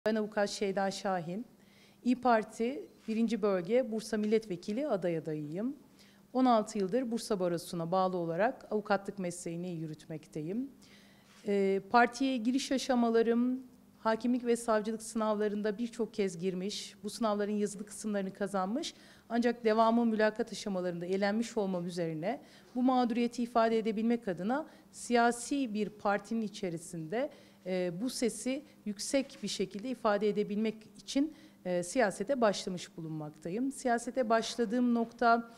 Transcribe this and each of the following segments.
Ben avukat Şeyda Şahin. İYİ Parti 1. Bölge Bursa Milletvekili adayıyım. 16 yıldır Bursa Barosu'na bağlı olarak avukatlık mesleğini yürütmekteyim. Partiye giriş aşamalarım, hakimlik ve savcılık sınavlarında birçok kez girmiş, bu sınavların yazılı kısımlarını kazanmış, ancak devamı mülakat aşamalarında elenmiş olmam üzerine bu mağduriyeti ifade edebilmek adına siyasi bir partinin içerisinde bu sesi yüksek bir şekilde ifade edebilmek için siyasete başlamış bulunmaktayım. Siyasete başladığım nokta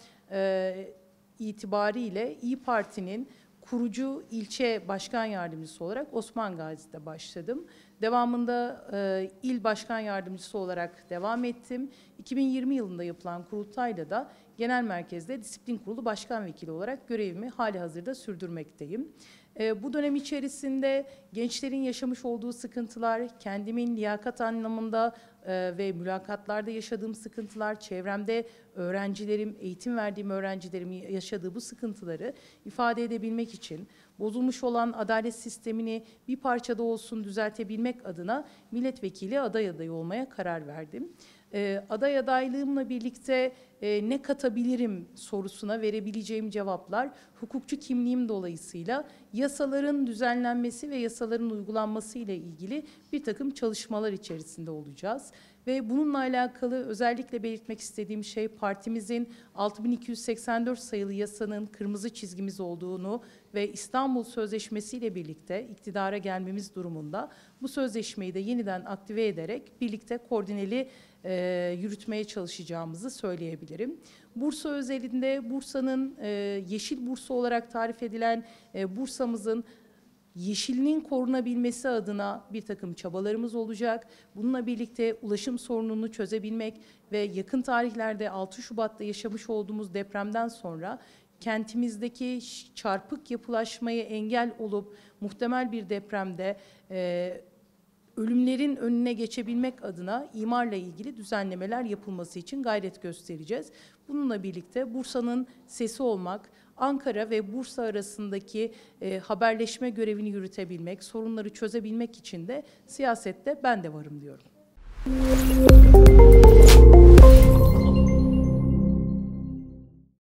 itibariyle İYİ Parti'nin kurucu ilçe başkan yardımcısı olarak Osman Gazi'de başladım. Devamında il başkan yardımcısı olarak devam ettim. 2020 yılında yapılan kurultayla da genel merkezde disiplin kurulu başkan vekili olarak görevimi halihazırda sürdürmekteyim. Bu dönem içerisinde gençlerin yaşamış olduğu sıkıntılar, kendimin liyakat anlamında ve mülakatlarda yaşadığım sıkıntılar, çevremde öğrencilerim, eğitim verdiğim öğrencilerimin yaşadığı bu sıkıntıları ifade edebilmek için bozulmuş olan adalet sistemini bir parçada olsun düzeltebilmek adına milletvekili adayı olmaya karar verdim. Aday adaylığımla birlikte ne katabilirim sorusuna verebileceğim cevaplar hukukçu kimliğim dolayısıyla yasaların düzenlenmesi ve yasaların uygulanması ile ilgili bir takım çalışmalar içerisinde olacağız. Ve bununla alakalı özellikle belirtmek istediğim şey partimizin 6284 sayılı yasanın kırmızı çizgimiz olduğunu ve İstanbul Sözleşmesi ile birlikte iktidara gelmemiz durumunda bu sözleşmeyi de yeniden aktive ederek birlikte koordineli yürütmeye çalışacağımızı söyleyebilirim. Bursa özelinde Bursa'nın yeşil Bursa olarak tarif edilen Bursa'mızın yeşilinin korunabilmesi adına bir takım çabalarımız olacak. Bununla birlikte ulaşım sorununu çözebilmek ve yakın tarihlerde 6 Şubat'ta yaşamış olduğumuz depremden sonra kentimizdeki çarpık yapılaşmaya engel olup muhtemel bir depremde ölümlerin önüne geçebilmek adına imarla ilgili düzenlemeler yapılması için gayret göstereceğiz. Bununla birlikte Bursa'nın sesi olmak, Ankara ve Bursa arasındaki haberleşme görevini yürütebilmek, sorunları çözebilmek için de siyasette ben de varım diyorum.